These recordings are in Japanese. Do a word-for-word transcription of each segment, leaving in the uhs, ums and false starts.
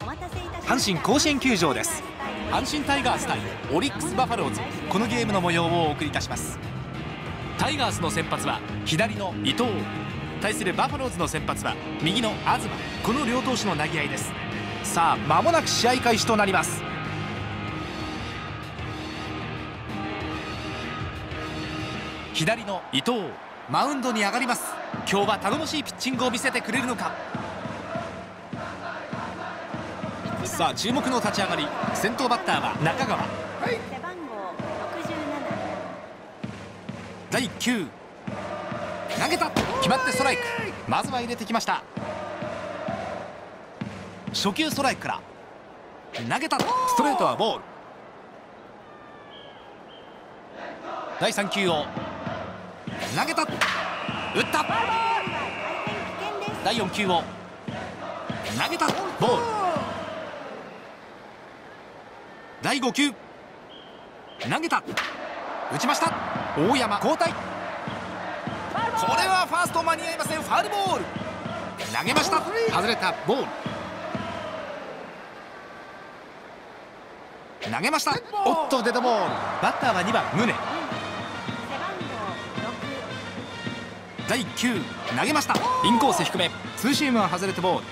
阪神甲子園球場です。阪神タイガース対オリックスバファローズ、このゲームの模様をお送りいたします。タイガースの先発は左の伊藤、対するバファローズの先発は右の東、この両投手の投げ合いです。さあ間もなく試合開始となります。左の伊藤、マウンドに上がります。今日は頼もしいピッチングを見せてくれるのか。さあ注目の立ち上がり、先頭バッターは中川、だいいっ球投げた、決まってストライク。まずは入れてきました。初球ストライクから投げた、ストレートはボール。だいさん球を投げた、打った。だいよん球を投げた、ボール。だいご球投げた、打ちました。大山交代。これはファースト間に合いません。ファウルボール。投げました、外れた、ボール。投げました、おっとデッドボール。バッターはにばん宗。だいいっ球投げました、インコース低め、ツーシームは外れてボール。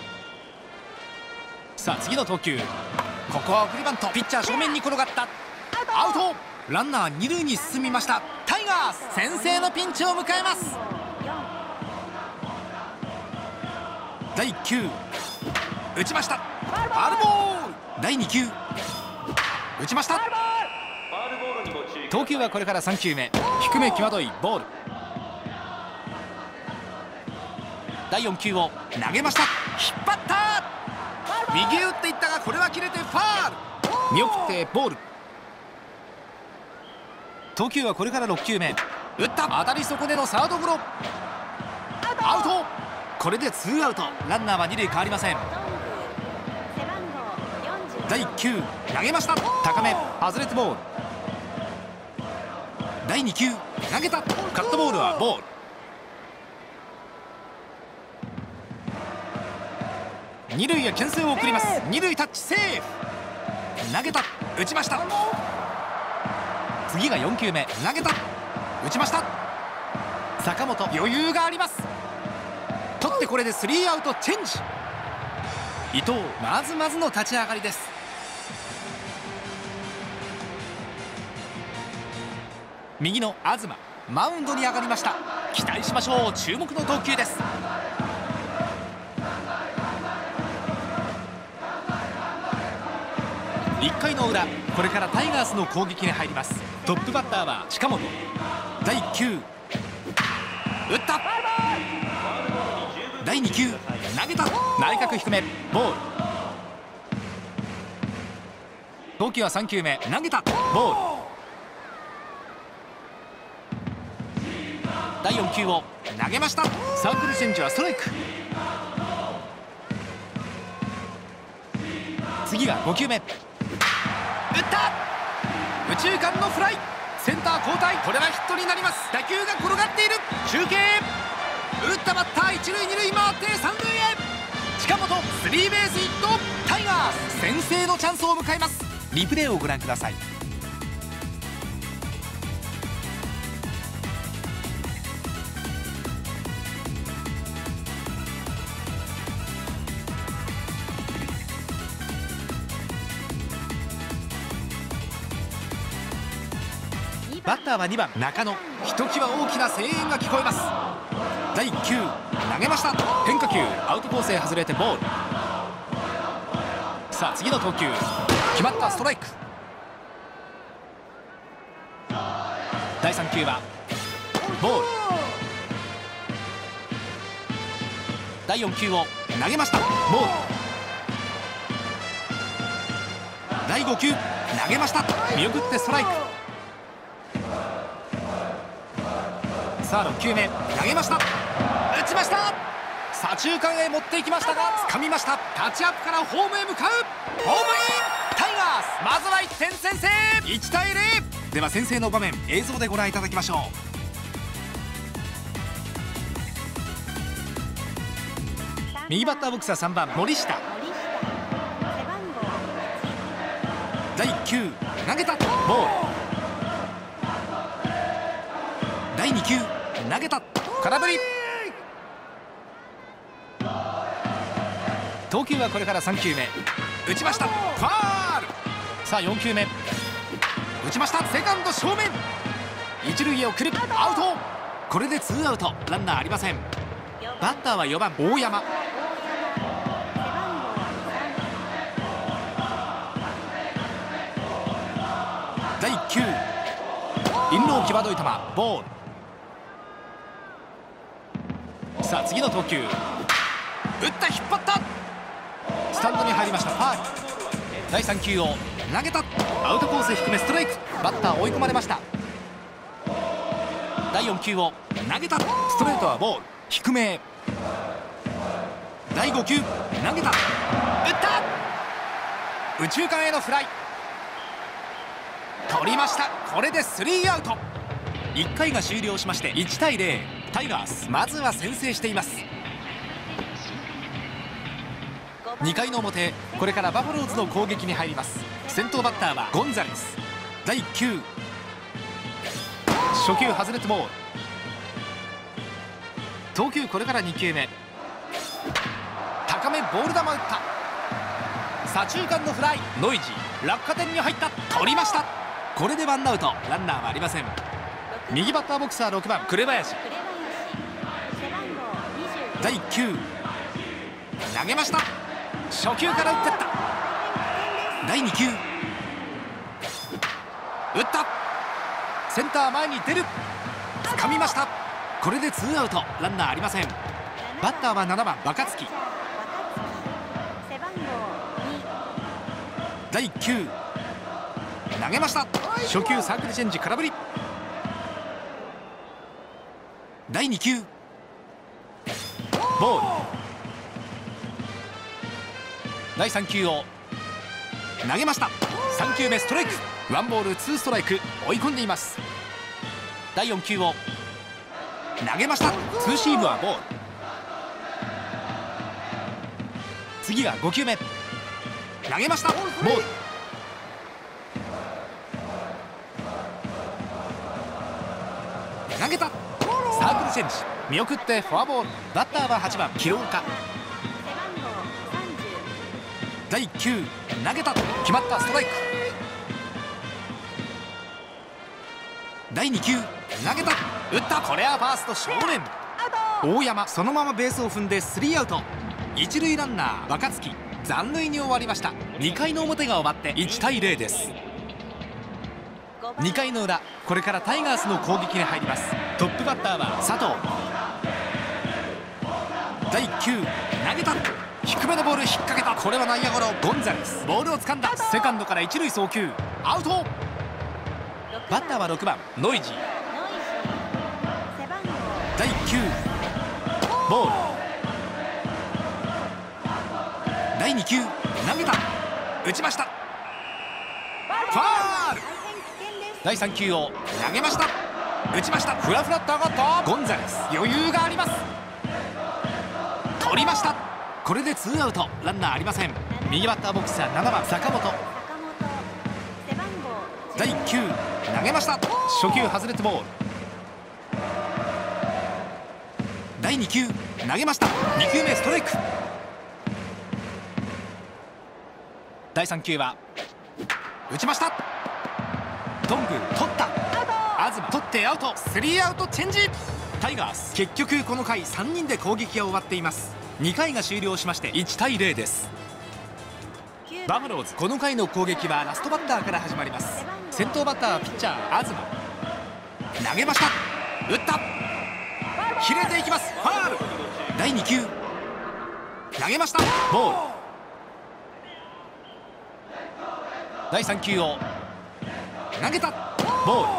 さあ次の投球、ここは送りバント、ピッチャー正面に転がった、アウト。ランナー二塁に進みました。タイガース先制のピンチを迎えます。だいいっ球打ちました、ファウルボール。だいに球打ちました。投球はこれからさん球目、低め際どいボール。だいよん球を投げました、引っ張った、右へ打っていったがこれは切れてファウル。見送ってボール。投球はこれからろっ球目、打った、当たり損ねのサードゴロ、アウト。これでツーアウト、ランナーは二塁変わりません。だいいっ球投げました、高め外れてボール。だいに球投げた、カットボールはボール。二塁へ牽制を送ります。二塁タッチセーフ。投げた、打ちました。次がよん球目、投げた、打ちました。坂本余裕があります。取ってこれでスリーアウトチェンジ。伊藤まずまずの立ち上がりです。右の東、マウンドに上がりました。期待しましょう。注目の投球です。いっかいの裏、これからタイガースの攻撃に入ります。トップバッターは近本。だいいっ球打った、だいに球投げた、内角低めボール。投球はさん球目、投げた、ボール。だいよん球を投げました、サークルチェンジはストライク。次がご球目、打った、右中間のフライ、センター交代、これはヒットになります。打球が転がっている、中継、打ったバッター一塁二塁回って三塁へ、近本スリーベースヒット。タイガース先制のチャンスを迎えます。リプレイをご覧ください。バッターはにばん中野、ひときわ大きな声援が聞こえます。だいいっ球投げました、変化球アウトコースへ外れてボール。さあ次の投球、決まった、ストライク。だいさん球はボール。だいよん球を投げました、ボール。だいご球投げました、見送ってストライク。さあろっ球目投げました、打ちました。左中間へ持っていきましたが掴みました。タッチアップからホームへ向かう、ホームイン。タイガースまずはいってん先制、いち対ゼロ。では先制の場面、映像でご覧いただきましょう。右バッターボックスはさんばん森下。 投げたボール。だいに球投げた空振り。投球はこれからさん球目。打ちましたファール。さあよん球目打ちました。セカンド正面一塁へ送るアウト。これでツーアウトランナーありません。バッターはよばん大山。だいいっ球インロー際どい球ボール。さあ次の投球打った引っ張ったスタンドに入りましたファール。だいさん球を投げたアウトコース低めストライク。バッター追い込まれました。だいよん球を投げたストレートはボール低め。だいご球投げた打った右中間へのフライ取りました。これでスリーアウト。いっかいが終了しましていちたいゼロ。タイガースまずは先制しています。にかいの表これからバファローズの攻撃に入ります。先頭バッターはゴンザレス。だいいっ球初球外れてボール。投球これからに球目高めボール球打った左中間のフライ。ノイジー落下点に入った取りました。これでワンアウトランナーはありません。右バッターボクサーろくばん紅林。だいいっ球投げました。初球から打ってっただいに球打ったセンター前に出る掴みました。これでツーアウトランナーありません。バッターはななばん若月。だいいっ球投げました。初球サークルチェンジ空振り。だいに球ボール。だいさん球を投げました。さん球目ストライクワンボールツーストライク追い込んでいます。だいよん球を投げました。ツーシームはボール。次がご球目投げましたボール。投げたサークルチェンジ見送ってフォアボール。バッターははちばん廣岡。だいいっ球投げた決まったストライク。だいに球投げた打ったこれはファースト正面大山。そのままベースを踏んでスリーアウト。一塁ランナー若月残塁に終わりました。にかいの表が終わっていちたいゼロです。にかいの裏これからタイガースの攻撃に入ります。トップバッターは佐藤。だいいっ球投げた低めのボール引っ掛けた。これは内野ゴロ。ゴンザレスボールを掴んだセカンドから一塁送球アウト。バッターはろくばんノイジー。だいいっ球ボール。だいに球投げた打ちましたファール。だいさん球を投げました打ちましたフラフラっと上がったゴンザレス余裕があります。取りました。これでツーアウトランナーありません。右バッターボックスはななばん坂本。だいいっ球投げました初球外れてボール。だいに球投げましたに球目ストライク。だいさん球は打ちました。トング取った東取ってアウトスリーアウトチェンジ。タイガース結局この回さんにんで攻撃が終わっています。にかいが終了しましていちたいゼロです。バファローズこの回の攻撃はラストバッターから始まります。先頭バッターはピッチャー東投げました打った切れていきますファール。だいに球投げましたボール。だいさん球を投げたボール。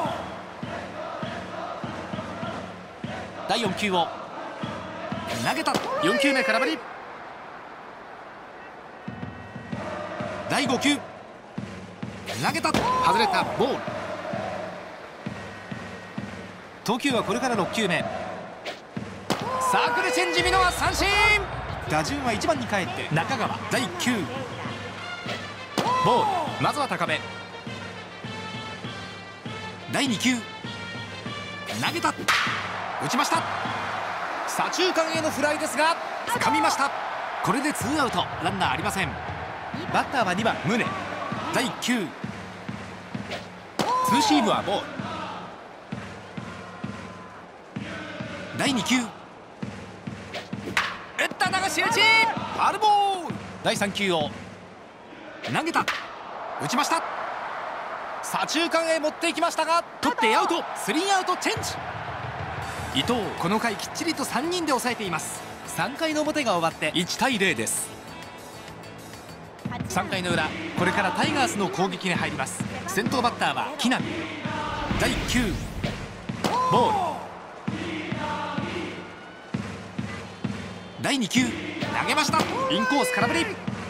だいよん球を投げたよん球目空振り。だいご球投げた外れたボール。投球はこれからろっ球目サークルチェンジ見逃し三振。打順はいちばんに帰って中川。だいいっ球ボール。まずは高めだいに球、投げた、打ちました。左中間へのフライですが掴みました。これでツーアウト、ランナーありません。バッターはにばん宗。だいいっ球、ツーシームはボール。だいに球、打った流し打ち、ファウルボール。だいさん球を投げた、打ちました。左中間へ持っていきましたが取ってアウト、スリーアウトチェンジ。伊藤、この回きっちりとさんにんで抑えています。さんかいの表が終わっていちたいゼロです。さんかいの裏、これからタイガースの攻撃に入ります。先頭バッターは木浪。だいいっ球、ボール。だいに球、投げました。インコース空振り。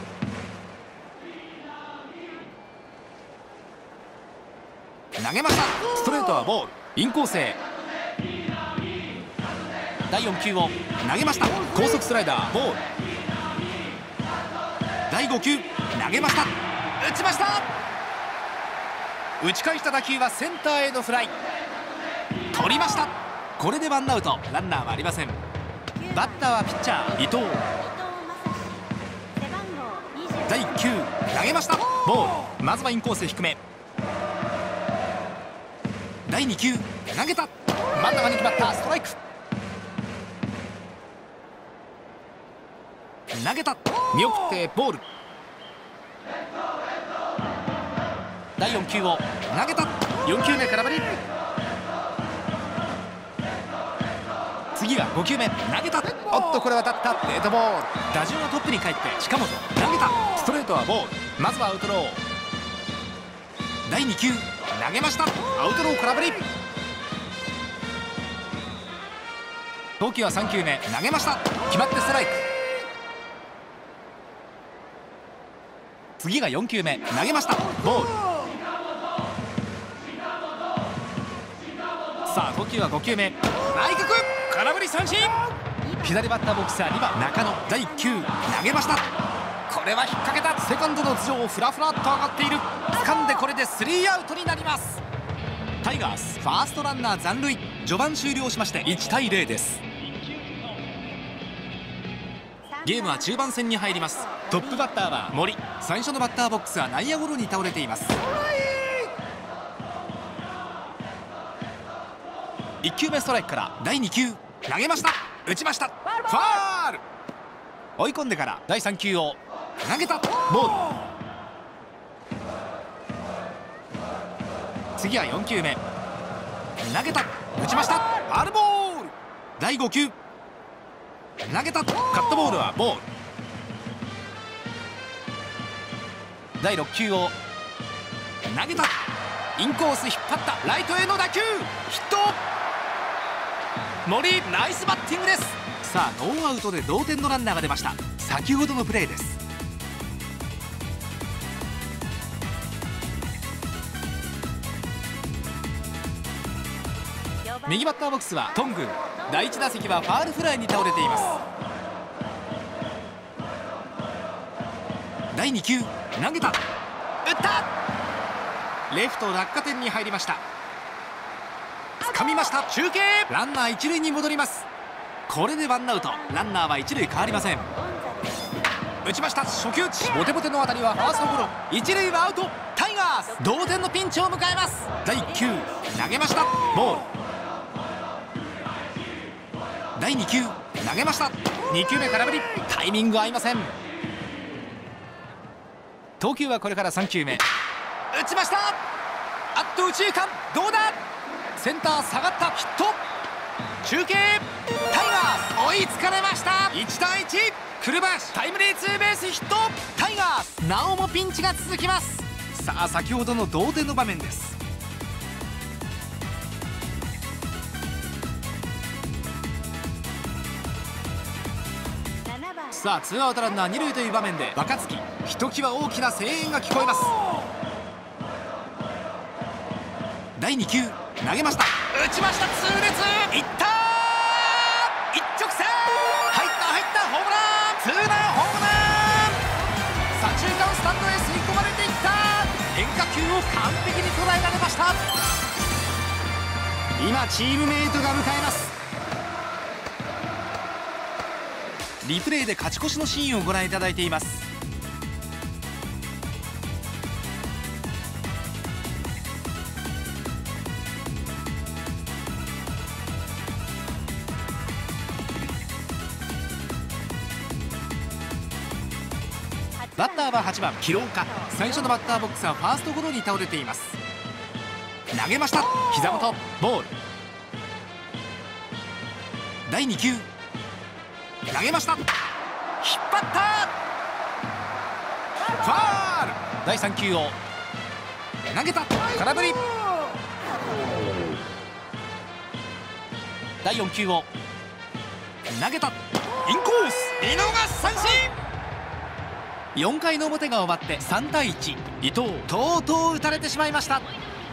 投げました。ストレートはボール、インコースへ。だいよん球を投げました。高速スライダー、ボール。だいご球、投げました。打ちました。打ち返した打球はセンターへのフライ。取りました。これでワンアウト、ランナーはありません。バッターはピッチャー伊藤。だいいっ球、投げました。ボール。まずはインコース低め。だいに球、投げた。真ん中に決まったストライク。投げた、見送ってボール。だいよん球を投げた。よん球目空振り。次がご球目、投げた。おっと、これは当たった。デッドボール。打順はトップに帰って近本、投げた。ストレートはボール。まずはアウトロー。だいに球、投げました。アウトロー空振り。投球はさん球目、投げました。決まってストライク。次がよん球目、投げました。ボール。さあ投球はご球目、内角空振り三振。左バッターボックスはにばん中野。だいいっ球、投げました。これは引っ掛けた。セカンドの頭上、フラフラっと上がっている。掴んでこれでスリーアウトになります。タイガースファーストランナー残塁。序盤終了しましていちたいゼロです。ゲームは中盤戦に入ります。トップバッターは森。最初のバッターボックスは内野ゴロに倒れています。いっ球目ストライクからだいに球、投げました。打ちました。ファウル。追い込んでからだいさん球を投げた。ボール。次はよん球目、投げた。打ちました。ファウルボール。だいご球、投げた。カットボールはボール。だいろっ球を投げた。インコース引っ張った。ライトへの打球、ヒット。森、ナイスバッティングです。さあノーアウトで同点のランナーが出ました。先ほどのプレーです。右バッターボックスは頓宮。だいいち打席はファールフライに倒れています。だいに球、投げた。打った。レフト落下点に入りました。掴みました。中継。ランナー一塁に戻ります。これでワンアウト、ランナーは一塁変わりません。打ちました。初球打ち、ボテボテの当たりはファーストゴロ。一塁はアウト。タイガース同点のピンチを迎えます。だいいっ球、投げました。ボール。だいに球、投げました。に球目空振り。タイミング合いません。投球はこれからさん球目、打ちました。あっと右中間、どうだ。センター下がった。ヒット。中継。タイガース追いつかれました。いちたいいち。紅林タイムリーツーベースヒット。タイガースなおもピンチが続きます。さあ先ほどの同点の場面です。さあツーアウトランナー二塁という場面で若月、ひときわ大きな声援が聞こえます。だいに球、投げました。打ちました。痛烈。いったー。一直線。入った入った。ホームラン。ツーランホームラン。左中間スタンドへ吸い込まれていった。変化球を完璧に捉えられました。 今チームメイトが迎えます。リプレイで勝ち越しのシーンをご覧いただいています。バッターははちばん廣岡。最初のバッターボックスはファーストゴロに倒れています。投げました。膝元ボール。だいに球投げました。引っ張ったファール。だいさん球を投げた空振り。だいよん球を投げたインコース見逃し三振。よんかいの表が終わってさんたいいち。伊藤とうとう打たれてしまいました。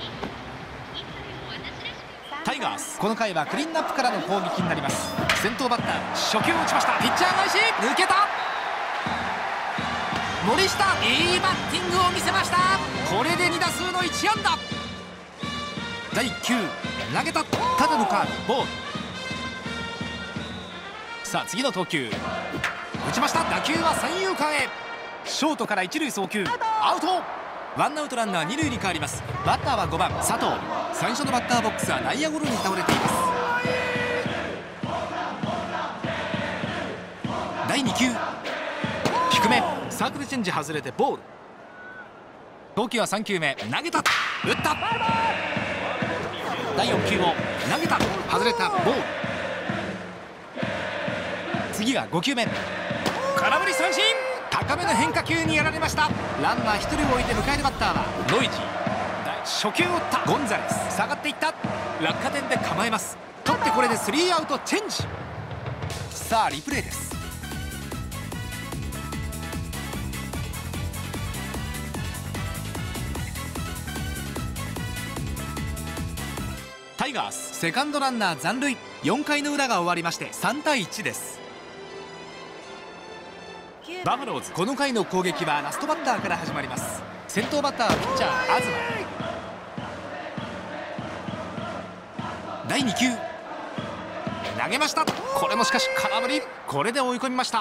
タイガースこの回はクリーンアップからの攻撃になります。先頭バッター初球を打ちました。ピッチャー返し抜けた。森下いいバッティングを見せました。これでに打数のいち安打。だいいっ球投げたただのカーブボール。さあ次の投球打ちました。打球は三遊間へ。ショートから一塁送球アウト。ワンアウトランナー二塁に変わります。バッターはごばん佐藤。最初のバッターボックスは内野ゴロに倒れています。だいに球低めサークルチェンジ外れてボール。投球はさん球目投げた打った。だいよん球を投げた外れたボール。次はご球目空振り三振。高めの変化球にやられました。ランナーひとりを置いて迎えるバッターはノイジー。初球を打ったゴンザレス下がっていった。落下点で構えます。取ってこれでスリーアウトチェンジ。さあリプレイです。タイガースセカンドランナー残塁。よんかいの裏が終わりましてさんたいいちです。バファローズこの回の攻撃はラストバッターから始まります。先頭バッターはピッチャー東。だいに球投げました。これもしかし空振り。これで追い込みました。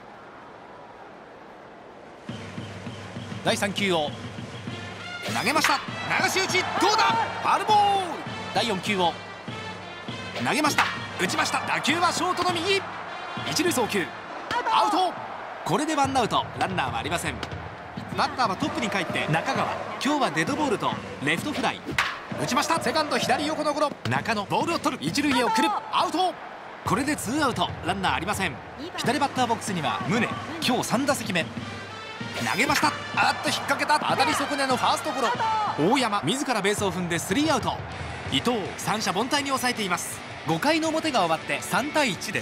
だいさん球を投げました。流し打ちどうだファウルボール。だいよん球を投げました打ちました。打球はショートの右一塁送球アウト。これでワンアウトランナーはありません。バッターはトップに帰って中川。今日はデッドボールとレフトフライ打ちました。セカンド左横のゴロ。中野ボールを取る一塁へ送るアウト。これでツーアウトランナーありません。左バッターボックスには宗。今日さん打席目投げました。あっと引っ掛けた当たり損ねのファーストゴロ。大山自らベースを踏んでスリーアウト。伊藤三者凡退に抑えています。ごかいの表が終わってさんたいいちです。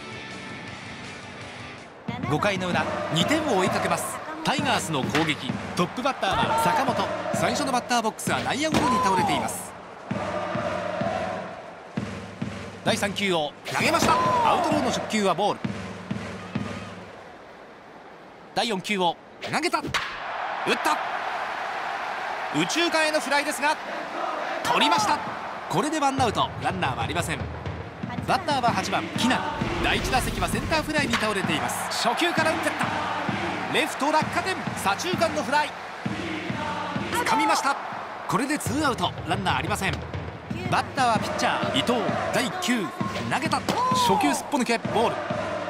ごかいの裏にてんを追いかけますタイガースの攻撃。トップバッターは坂本。最初のバッターボックスは内野ゴロに倒れています。だいさん球を投げました。アウトローの初球はボール。だいよん球を投げた打った。右中間へのフライですが取りました。これでワンアウトランナーはありません。バッターははちばん木浪。だいいち打席はセンターフライに倒れています。初球から打ってったレフト落下点左中間のフライ掴みました。これでツーアウトランナーありません。バッターはピッチャー伊藤。だいいっ球投げた初球すっぽ抜けボール。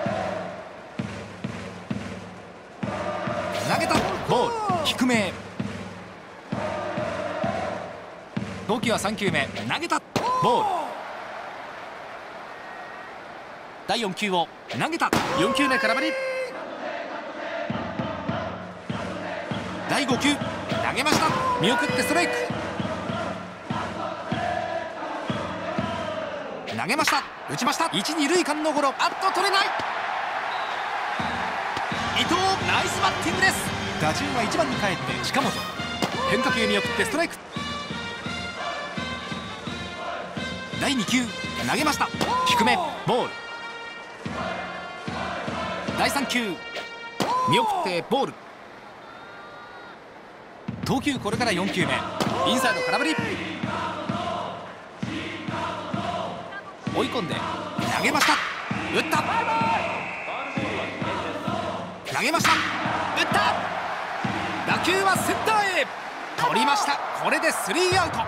投げたボール低めへ。投球はさん球目投げたボール。だいよん球を投げたよん球目空振り。だいご球投げました見送ってストライク。投げました打ちました一二塁間のゴロ。あっと取れない。伊藤ナイスバッティングです。打順はいちばんに帰って近本。変化球見送ってストライク。だいに球投げました低めボール。だいさん球見送ってボール。投球これからよん球目インサイド空振り。 追い込んで投げました。打った。投げました。打った。打球はセンターへ取りました。これでスリーアウト。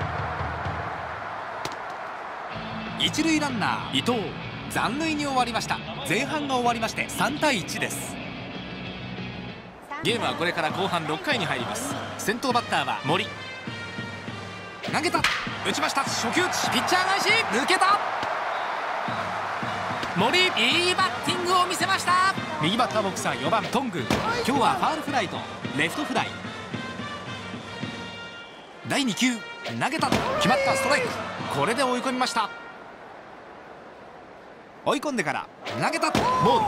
一塁ランナー伊藤残塁に終わりました。前半が終わりましてさんたいいちです。ゲームはこれから後半ろっかいに入ります。先頭バッターは森。投げた。打ちました。初球打ち。ピッチャー返し抜けた。森いいバッティングを見せました。右バッターボックスはよばん頓宮。今日はファールフライとレフトフライ。だいに球投げた。決まった。ストライク。これで追い込みました。追い込んでから投げた。ボール。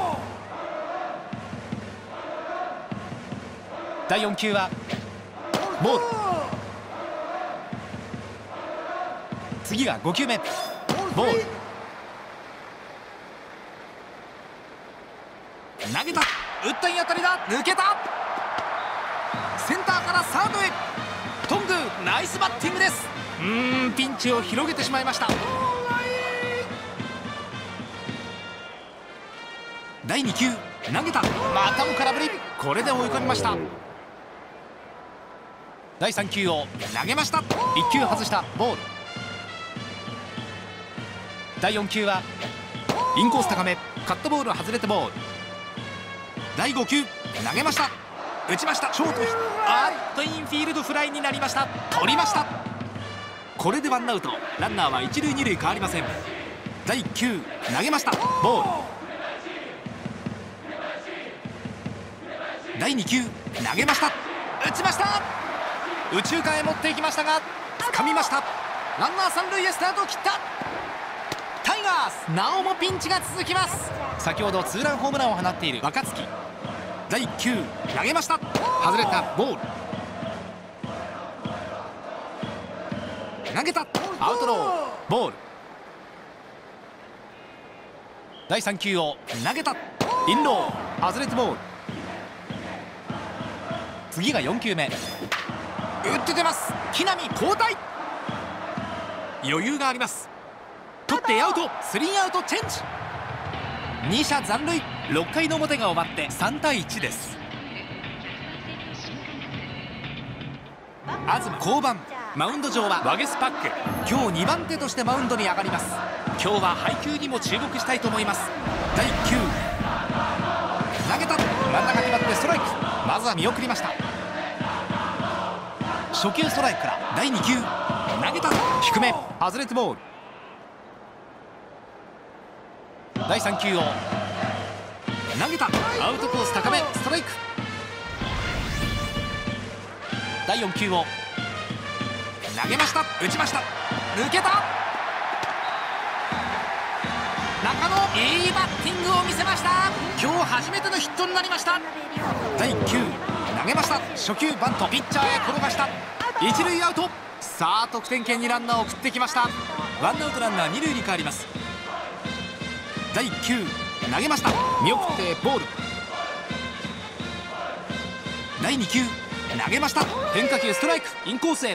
だいよん球はボール。次がご球目ボール。投げた。打ったいい当たりだ。抜けた。センターからサードへ。頓宮ナイスバッティングです。うーんピンチを広げてしまいました。だいに球投げた。またも空振り。これで追い込みました。だいさん球を投げました。いっ球外したボール。だいよん球はインコース高め。カットボール外れてボール。だいご球投げました。打ちました。ショートヒット。あっとインフィールドフライになりました。取りました。これでワンアウト。ランナーは一塁二塁変わりません。だいいっ球投げました。ボール。だいに球投げました。打ちました。右中間へ持っていきましたが掴みました。ランナー三塁へスタートを切った。タイガースなおもピンチが続きます。先ほどツーランホームランを放っている若月。だいいっ球投げました。外れたボール。投げた。アウトローボール。だいさん球を投げた。インロー外れてボール。次がよん球目。打って出ます。木浪交代。余裕があります。取ってアウト。スリーアウトチェンジ。に者残塁。ろっかいの表が終わってさんたいいちです。東降板。マウンド上はワゲスパック。今日にばん手としてマウンドに上がります。今日は配球にも注目したいと思います。だいいっ球投げた。真ん中決まってストライク。まずは見送りました。初球ストライクからだいに球投げた。低め外れてボール。だいさん球を投げた。アウトコース高めストライク。だいよん球を投げました。打ちました。抜けた。中野いいバッティングを見せました。今日初めてのヒットになりました。だいいっ球投げました。初球バント。ピッチャーへ転がした。一塁アウト。さあ得点圏にランナーを送ってきました。ワンアウトランナー二塁に変わります。だいいっ球投げました。見送ってボール。だいに球投げました。変化球ストライク。インコースへ。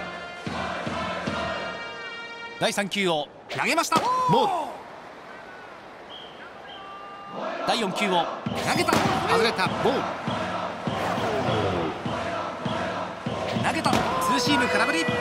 だいさん球を投げました。ボール。だいよん球を投げた。外れたボール。投げた。ツーシーム空振り。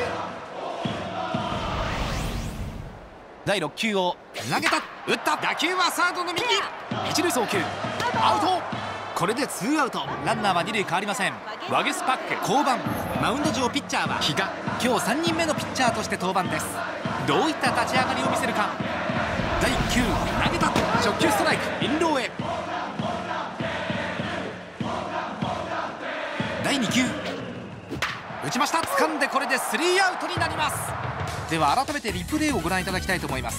だいろっ球を投げた。打った。打球はサードの右。一塁送球アウト。これでツーアウト。ランナーは二塁変わりません。ワゲスパック降板。マウンド上ピッチャーは比嘉。今日さんにんめのピッチャーとして登板です。どういった立ち上がりを見せるか。だいいっ球投げた。初球ストライク。インローへ。だいに球打ちました。掴んでこれでスリーアウトになります。では改めてリプレイをご覧いただきたいと思います。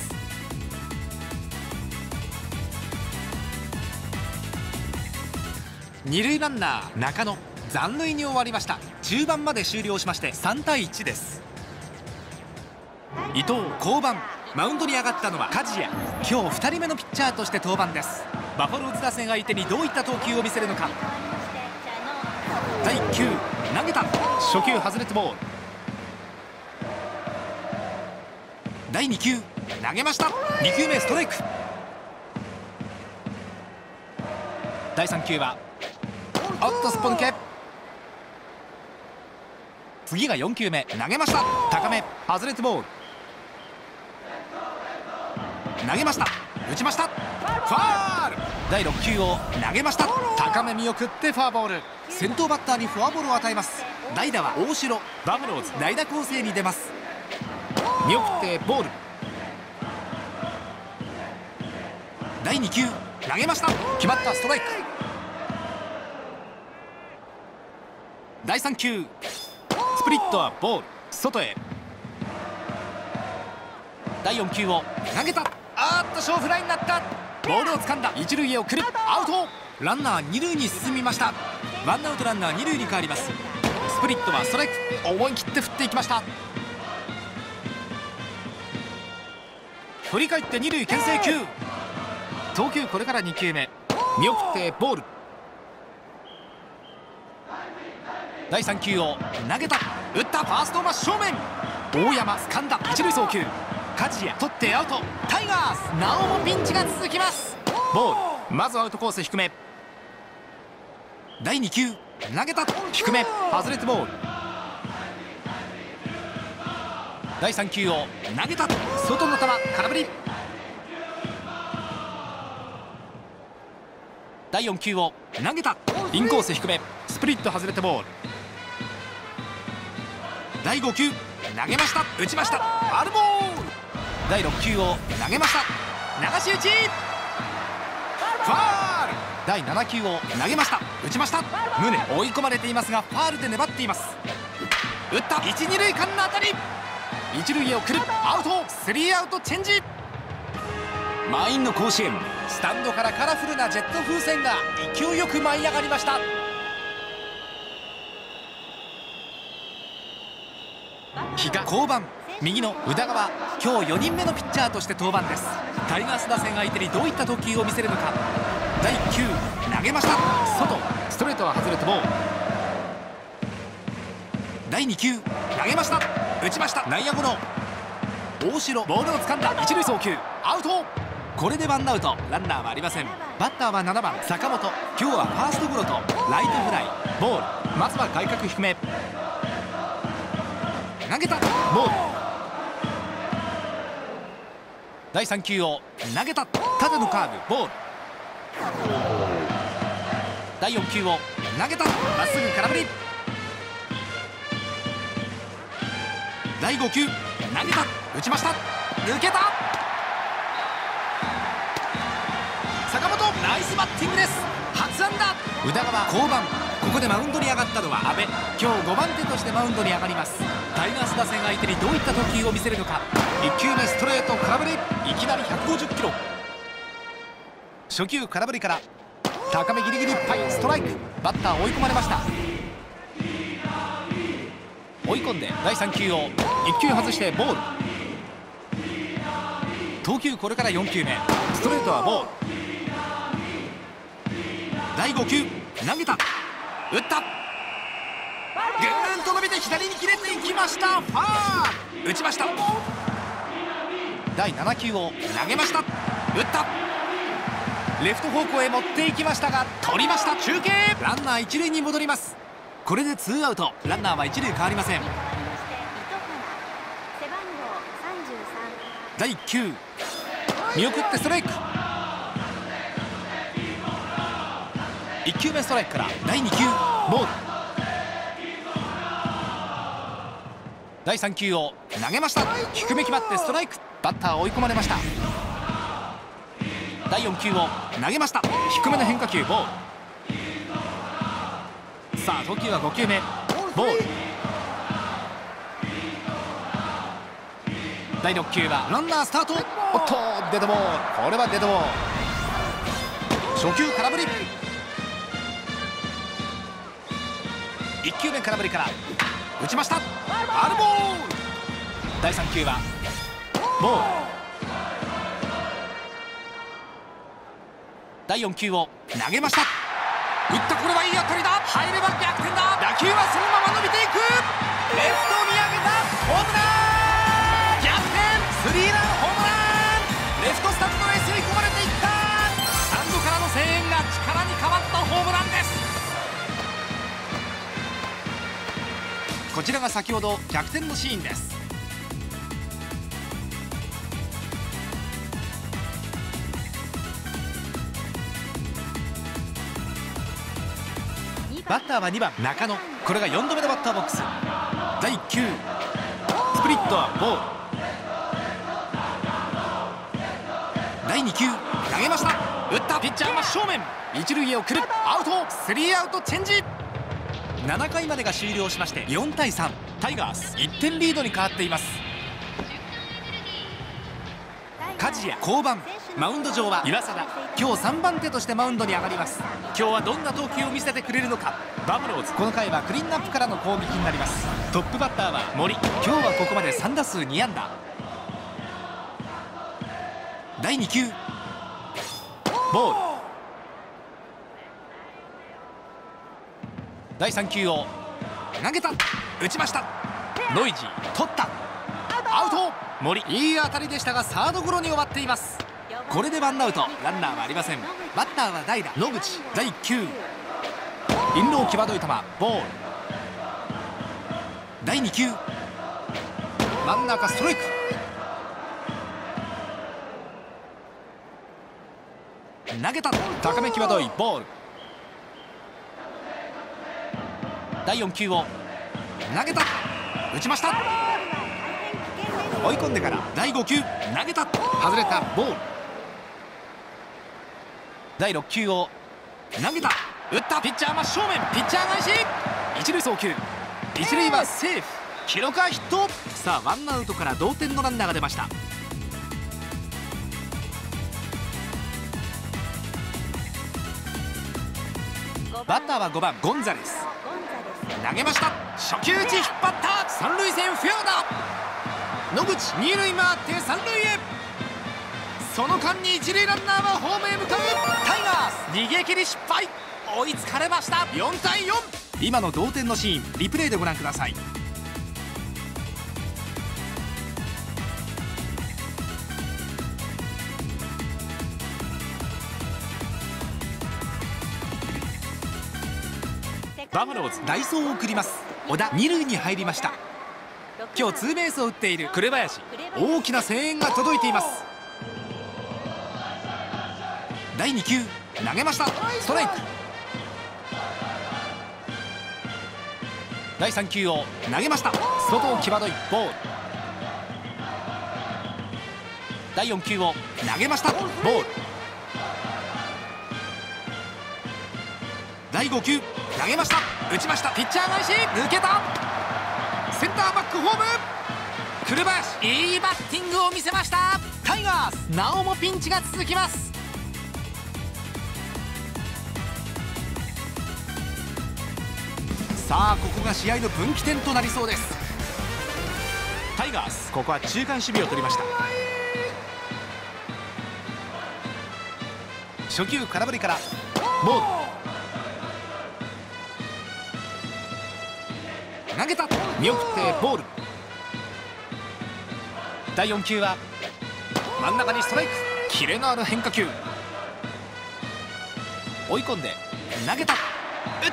二塁ランナー中野残塁に終わりました。中盤まで終了しましてさんたいいちです。伊藤降板。マウンドに上がったのは梶谷。今日ふたりめのピッチャーとして登板です。バファローズ打線相手にどういった投球を見せるのか。だいいっ球投げた。初球外れてボール。だいに球投げました。にきゅうめストライク。だいさん球はおっとすっぽ抜け。次がよん球目投げました。高め外れてボール。投げました。打ちました。ファール。だいろっ球を投げました。高め見送ってフォアボール。先頭バッターにフォアボールを与えます。代打は大城。バファローズ代打攻勢に出ます。見送ってボール。だいに球投げました。決まった。ストライク。だいさん球スプリットはボール外へ。だいよん球を投げた。あーっと小フライになった。ボールを掴んだ。一塁へ送る。アウト。ランナー二塁に進みました。ワンアウトランナー二塁に変わります。スプリットはストライク。思い切って振っていきました。振り返って二塁牽制球。投球これからに球目見送ってボール。だいさん球を投げた。打った。ファースト真正面。大山掴んだ。一塁送球。梶谷取ってアウト。タイガースなおもピンチが続きます。ボール。まずアウトコース低め。だいに球投げた。低め外れてボール。だいさん球を投げた。外の球空振り。だいよん球を投げた。インコース低めスプリット外れてボール。だいご球投げました。打ちました。ファウルボール。だいろっ球を投げました。流し打ちファウル。だいなな球を投げました。打ちました。宗追い込まれていますがファウルで粘っています。打った。いち、に塁間の当たり。一塁へ送る。アウト。スリーアウトチェンジ。満員の甲子園。スタンドからカラフルなジェット風船が勢いよく舞い上がりました。比嘉降板。右の宇田川今日よにんめのピッチャーとして登板です。タイガース打線相手にどういった投球を見せるのか。だいいっ球投げました。外ストレートは外れてボール。だいに球投げました。打ちました。内野ゴロ。大城ボールを掴んだ。一塁送球アウト。これでワンアウトランナーはありません。バッターはななばん坂本。今日はファーストゴロとライトフライ。ボール。まずは外角低め投げた。ボール。だいさん球を投げた。縦のカーブボール。だいよん球を投げた。まっすぐ空振り。だいご球投げた。打ちました。抜けた。坂本ナイスバッティングです。初安打。宇田川降板。ここでマウンドに上がったのは阿部。今日ごばん手としてマウンドに上がります。タイガース打線相手にどういった投球を見せるのか。いっ球目ストレート空振り。いきなりひゃくごじゅっキロ。初球空振りから高めギリギリいっぱいストライク。バッター追い込まれました。追い込んでだいさん球をいっ球外してボール。投球これからよん球目ストレートはボール。だいご球投げた。打った。ぐーんと伸びて左に切れていきました。ファール。打ちました。だいなな球を投げました。打った。レフト方向へ持っていきましたが取りました。中継。ランナー一塁に戻ります。これでツーアウトランナーは一塁変わりません。だいいっ球見送ってストライク。いっ球目ストライクからだいに球ボール。だいさん球を投げました。低め決まってストライク。バッター追い込まれました。だいよん球を投げました。低めの変化球ボール。さあ投球はご球目ボール。だいろっ球はランナースタート。おっとデッドボール。これはデッドボール。初球空振り。いっ球目空振りから打ちました。ファウルボール。だいさん球はボール。だいよん球を投げました。打った。これはいい当たりだ。入れば逆転だ。打球はそのまま伸びていく。レフト見上げたホームラン。逆転スリーランホームラン。 こちらが先ほど逆転のシーンです。バッターはにばん中野、これがよんどめのバッターボックス。だいいっ球、スプリットはボール。だいに球、投げました。打った。ピッチャー真正面、一塁へ送る。アウト。スリーアウトチェンジ。ななかいまでが終了しましてよんたいさん、タイガースいってんリードに変わっています。梶谷降板、マウンド上は岩貞、今日さんばん手としてマウンドに上がります。今日はどんな投球を見せてくれるのか。バファローズ、この回はクリーンアップからの攻撃になります。トップバッターは森、今日はここまでさんだすうにあんだ。だいに球、ボール。だいさん球を投げた。打ちました。ノイジー取った。アウト。森、いい当たりでしたがサードゴロに終わっています。これでワンアウト、ランナーはありません。バッターは代打野口。だいいっ球、インロー際どい球、ボール。だいに球、真ん中ストライク。投げた。高め際どいボール。だいよん球を投げた。打ちました。追い込んでからだいご球、投げた。外れた。ボール。だいろっ球を投げた。打った。ピッチャー真正面、ピッチャー返し。一塁送球、一塁はセーフ。記録はヒット。さあワンアウトから同点のランナーが出ました。バッターはごばんゴンザレス。投げました。初球打ち、引っ張った。三塁線フェアだ。野口二塁回って三塁へ。その間に一塁ランナーはホームへ向かう。タイガース逃げ切り失敗。追いつかれました。よんたいよん。今の同点のシーン、リプレイでご覧ください。バファローズ代走を送ります。小田二塁に入りました。今日ツーベースを打っている紅林、大きな声援が届いています。だいに球、投げました。ストライク。だいさん球を投げました。外を際どいボール。だいよん球を投げました。ボール。だいご球、投げました。打ちました。ピッチャー返し、抜けた。センターバックホーム。紅林、いいバッティングを見せました。タイガースなおもピンチが続きます。さあここが試合の分岐点となりそうです。タイガース、ここは中間守備を取りました。初球空振りからボール。投げた。見送ってボール。だいよん球は真ん中にストライク。キレのある変化球。追い込んで投げた。打った。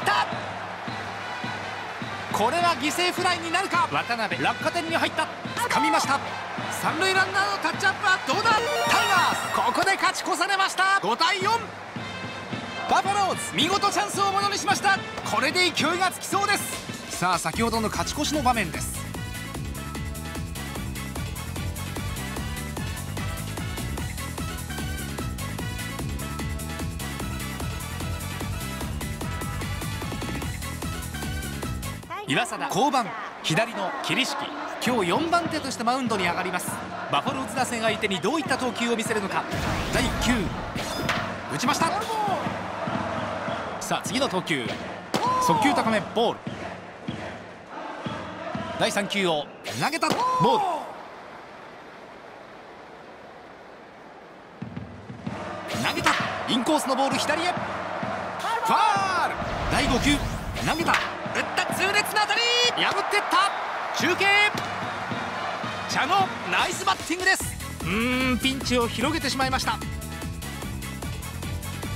これは犠牲フライになるか。渡辺落下点に入った。掴みました。三塁ランナーのタッチアップはどうだ。タイガースここで勝ち越されました。ごたいよん。バファローズ見事チャンスをものにしました。これで勢いがつきそうです。さあ先ほどの勝ち越しの場面です。岩貞降板、左の桐敷、今日よんばん手としてマウンドに上がります。バファローズ打線相手にどういった投球を見せるのか。だいいっ球、打ちました。さあ次の投球、速球高めボール。だいさん球を投げた。ボール。投げた。インコースのボール左へ。ファール。だいご球、投げた。打った。痛烈な当たり、破っていった。中継。茶野ナイスバッティングです。うーんピンチを広げてしまいました。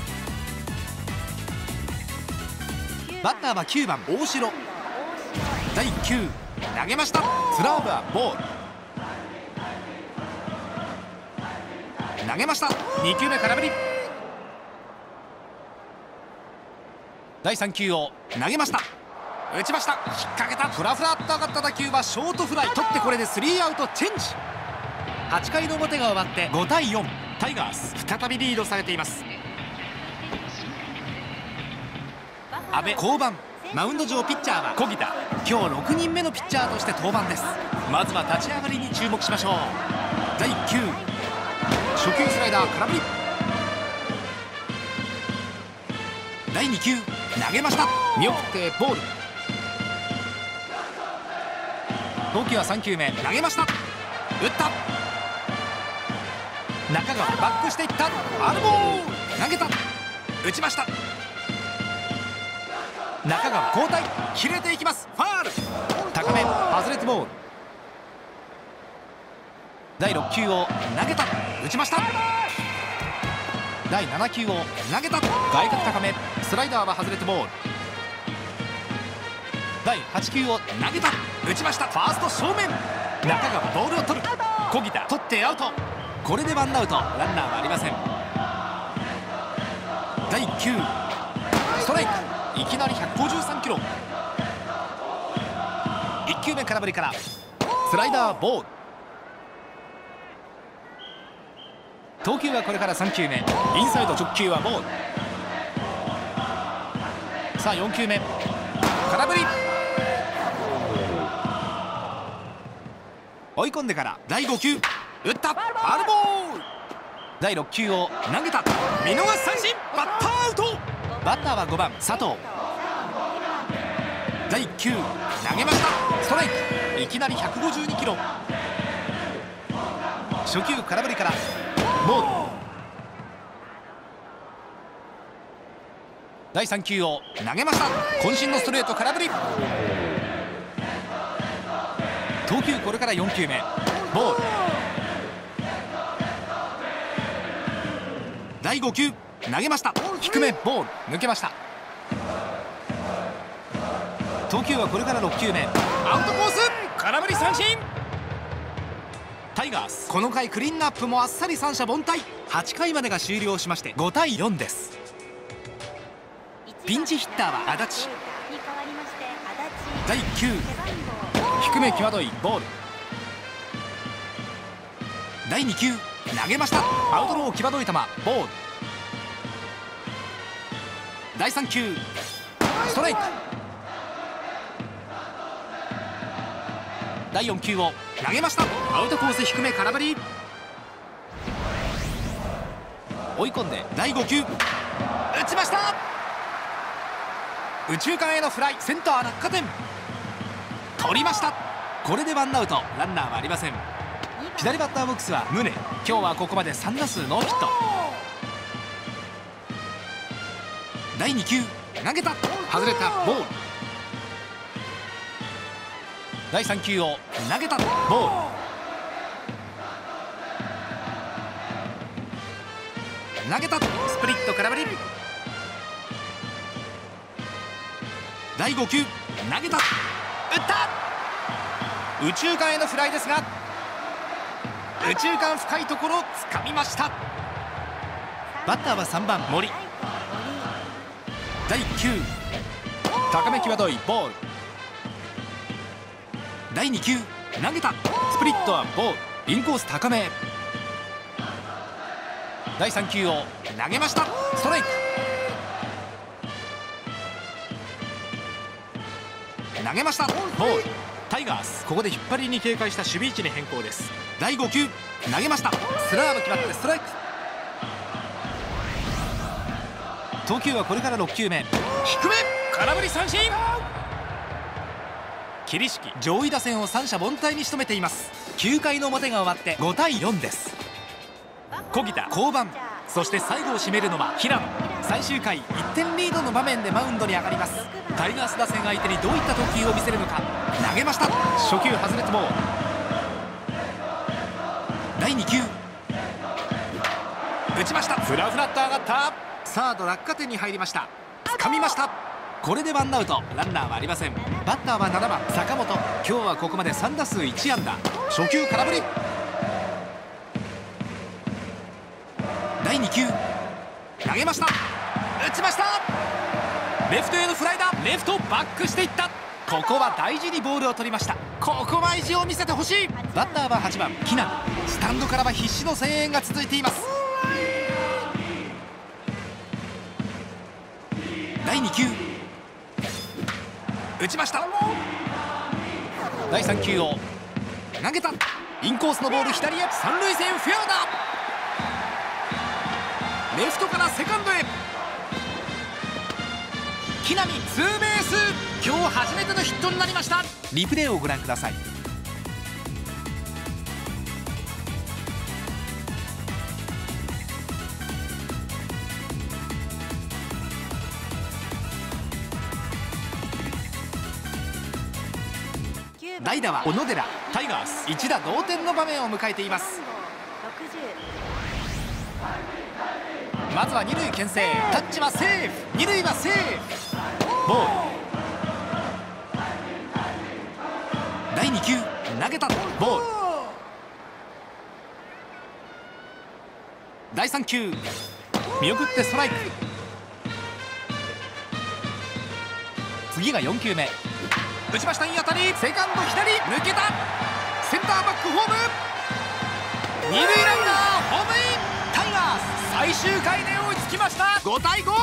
バッターはきゅうばん大城。 だいいっ球投げました。スラーブはボール。投げました。に球目空振り。だいさん球を投げました。打ちました。引っ掛けた。フラフラっと上がった打球はショートフライ。取ってこれでスリーアウトチェンジ。はち回の表が終わってごたいよん、タイガース再びリードされています。阿部降板。マウンド上ピッチャーは小木田。今日ろくにんめのピッチャーとして登板です。まずは立ち上がりに注目しましょう。だいいっ球初球スライダー空振り。だいに球投げました。見送ってボール。投球はさん球目投げました。打った。中川バックしていった。ファウルボール。投げた。打ちました。中川交代。切れていきます。ファール。高め外れてボール。だいろっ球を投げた。打ちました。だいなな球を投げた。外角高めスライダーは外れてボール。だいはち球を投げた。打ちました。ファースト正面。中川ボールを取る。小木田取ってアウト。これでワンアウト。ランナーはありません。だいいっ球ストライク。いきなりひゃくごじゅうさんキロ。いっ球目空振りからスライダーボール。投球はこれからさん球目。インサイド直球はボール。さあよん球目空振り。追い込んでからだいご球打った。ファウルボール。だいろっ球を投げた。見逃し三振。バッターアウト。バッターはごばん佐藤。だいいっ球投げました。ストライク。いきなりひゃくごじゅうにキロ。初球空振りからボール。だいさん球を投げました。渾身のストレート空振り。投球これからよん球目ボール。だいご球投げました。低めボール抜けました。投球はこれからろっ球目アウトコース空振り三振。タイガースこの回クリーンナップもあっさり三者凡退。はち回までが終了しましてごたいよんです。ピンチヒッターは足立。だいいっ球低め際どいボール。だいに球投げました。アウトロー際どい球ボール。だいさん球ストライク。だいよん球を投げました。アウトコース低め空振り。追い込んでだいご球打ちました。右中間へのフライ。センター落下点取りました。これでワンアウト。ランナーはありません。左バッターボックスは宗。今日はここまでさん打数ノーヒット。だいに球投げた。外れたボール。だいさん球を投げたボール。投げたスプリット空振り。だいご球投げた。打った右中間へのフライですが右中間深いところをつかみました。バッターはさんばん森。だいいっ球高め際どいボール。だいに球投げた。スプリットはボール。インコース高め。だいさん球を投げました。ストライク。投げましたボール。タイガースここで引っ張りに警戒した守備位置に変更です。だいご球投げました。スラーブ決まってストライク。投球はこれからろっ球目低め空振り三振。桐敷上位打線を三者凡退に仕留めています。きゅう回の表が終わってごたいよんです。小木田降板。そして最後を締めるのは平野。最終回いってんリードの場面でマウンドに上がります。タイガース打線相手にどういった投球を見せるのか。投げました。初球外れてボール。だいに球打ちました。フラフラっと上がった。サード落下点に入りました。掴みました。 これでワンアウト、ランナーはありません。バッターはななばん坂本。今日はここまでさんだすういちあんだ。初球空振り。だいにきゅう投げました。打ちました。レフトへのフライだ。レフトバックしていった。ここは大事にボールを取りました。ここは意地を見せてほしい。バッターははちばん木浪。スタンドからは必死の声援が続いています。だいにきゅう打ちました。だいさんきゅうを投げた。インコースのボール左へ。三塁線フェアだ。レフトからセカンドへ。木浪ツーベース。今日初めてのヒットになりました。リプレイをご覧ください。代打は小野寺。タイガース一打同点の場面を迎えています。まずは二塁牽制。タッチはセーフ。二塁はセーフ。ボール。だいにきゅう投げた。ボール。だいさんきゅう見送ってストライク。次がよんきゅうめ。打ちました。いい当たり。セカンド左抜けた。センターバックホーム。二塁ランナーホームイン。タイガース最終回で追いつきました。ごたいご。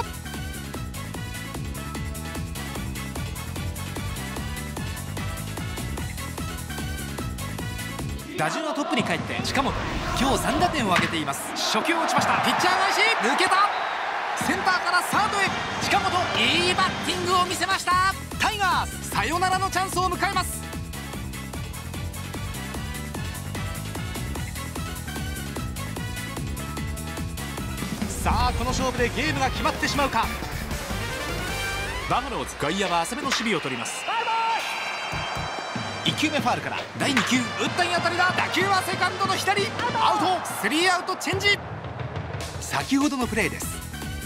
打順はトップに帰って近本。今日さんだてんを挙げています。初球を打ちました。ピッチャー返し抜けた。センターからサードへ。近本いいバッティングを見せました。タイガースサヨナラのチャンスを迎えます。さあこの勝負でゲームが決まってしまうか。バファローズ外野は浅めの守備を取ります。いっきゅうめファールからだいにきゅう打ったいい当たりだ。打球はセカンドの左アウト。スリーアウトチェンジ。先ほどのプレーです。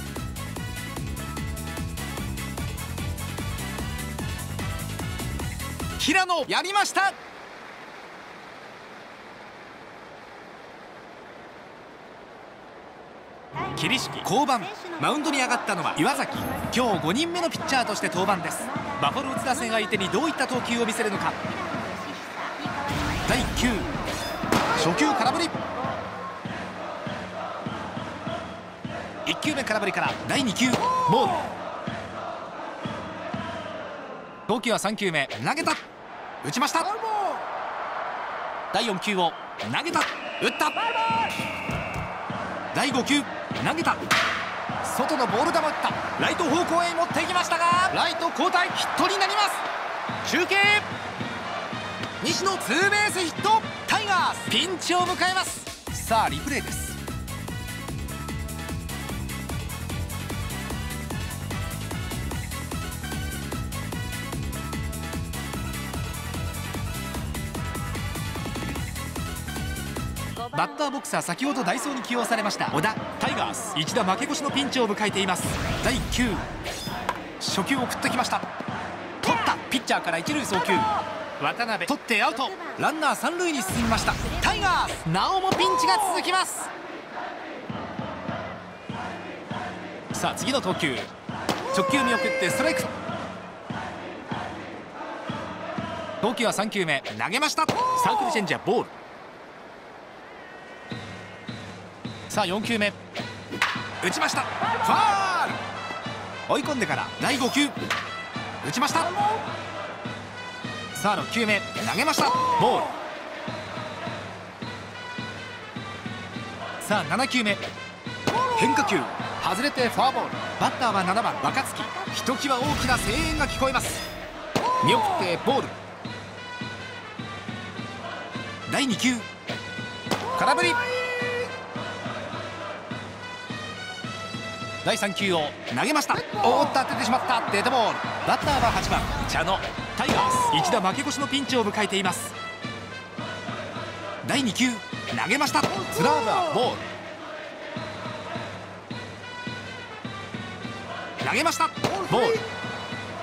平野やりました。桐敷降板。マウンドに上がったのは岩崎。今日ごにんめのピッチャーとして登板です。バファローズ打線相手にどういった投球を見せるのか。だいいっきゅう初球空振り。いっきゅうめ空振りからだいにきゅうボール。投球はさんきゅうめ投げた。打ちました。だいよんきゅうを投げた。打った。だいごきゅう投げた。外のボール球を打った。ライト方向へ持っていきましたがライト交代ヒットになります。中継西野ツーベースヒット。タイガースピンチを迎えます。さあリプレイです。バッターボックスは先ほど代走に起用されました小田。タイガース一打負け越しのピンチを迎えています。だいいっきゅう初球を送ってきました。取った。ピッチャーから一塁送球。渡辺取ってアウト。ランナー三塁に進みました。タイガースなおもピンチが続きます。さあ次の投球。直球見送ってストライク。投球はさんきゅうめ投げました。サークルチェンジはボール。さあよんきゅうめ打ちました。ファール。追い込んでからだいごきゅう打ちました。さあろっきゅうめ投げました。ボール。さあななきゅうめ変化球外れてフォアボール。バッターはななばん若月。ひときわ大きな声援が聞こえます。見送ってボール。だいにきゅう空振り。だいさんきゅうを投げました。おっと当ててしまった。デッドボール。バッターははちばん茶野。タイガース一打負け越しのピンチを迎えています。だいにきゅう投げました。スラーブはボール。投げました。ボール。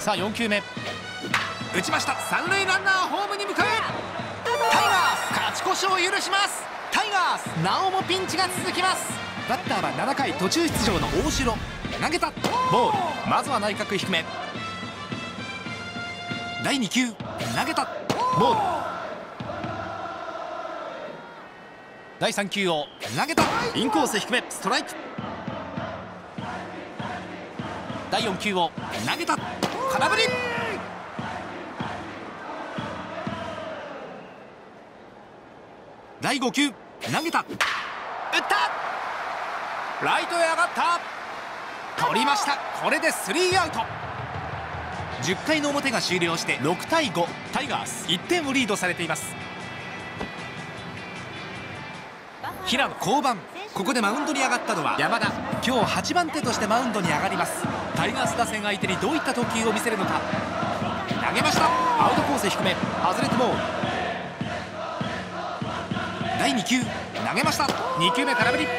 さあよんきゅうめ打ちました。三塁ランナーホームに向かう。タイガース勝ち越しを許します。タイガースなおもピンチが続きます。バッターはななかい途中出場の大城。投げたボール。まずは内角低め。だいにきゅう投げたボール。だいさん球を投げたインコース低めストライク。だいよん球を投げた空振り。だいご球投げた打ったライトへ上がった。取りました。これでスリーアウト。じゅっかいの表が終了してろくたいご、タイガースいってんをリードされています。平野降板。ここでマウンドに上がったのは山田。今日はちばん手としてマウンドに上がります。タイガース打線相手にどういった投球を見せるのか。投げました。アウトコース低め外れてボール。だいに球投げました。に球目空振り。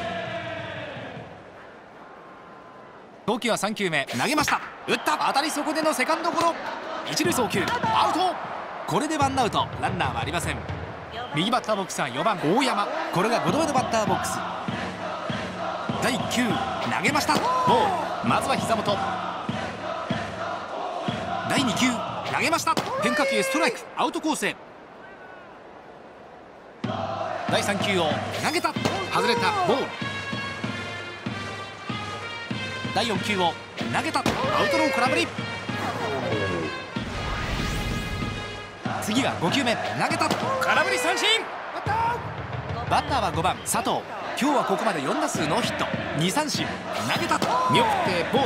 投球はさん球目投げました。打った当たりそこでのセカンドゴロ。一塁送球アウト。これでワンアウトランナーはありません。右バッターボックスはよばん大山。これがごどめのバッターボックス。だいいっ球投げました。ボール。まずは膝元。だいに球投げました。変化球ストライクアウトコースへ。だいさん球を投げた外れたボール。だいよん球を投げたアウトロー空振り。次がご球目投げた空振り三振。バッターはごばん佐藤。今日はここまでよん打数ノーヒットに三振。投げた見送ってボール。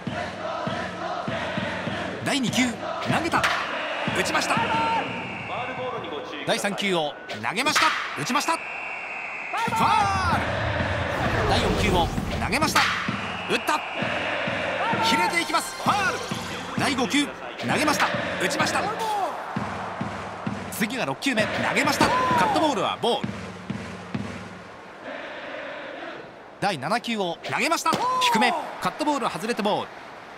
だいに球投げた打ちました。だいさん球を投げました打ちましたファール。だいよん球を投げました打った切れていきますファール。だいご球投げました打ちました。次がろっ球目投げましたカットボールはボール。だいなな球を投げました低めカットボールは外れてボール。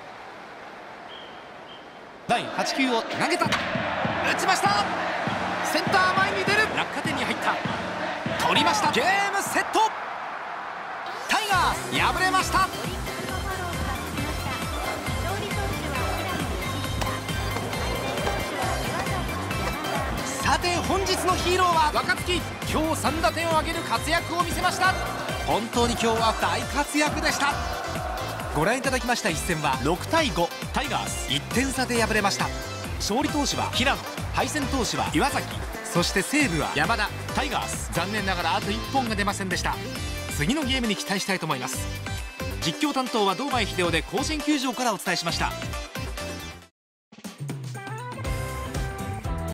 だいはち球を投げた打ちました。センター前に出る落下点に入った。取りました。ゲームセット。タイガース敗れました。さて本日のヒーローは若月。今日さん打点を挙げる活躍を見せました。本当に今日は大活躍でした。ご覧いただきました一戦はろくたいご、タイガースいってん差で敗れました。勝利投手は平野、敗戦投手は岩崎、そして西武は山田。タイガース残念ながらあといっぽんが出ませんでした。次のゲームに期待したいと思います。実況担当は堂前秀夫で甲子園球場からお伝えしました。